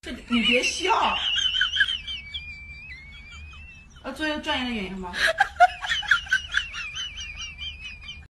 你别笑。做一个专业的演员吧。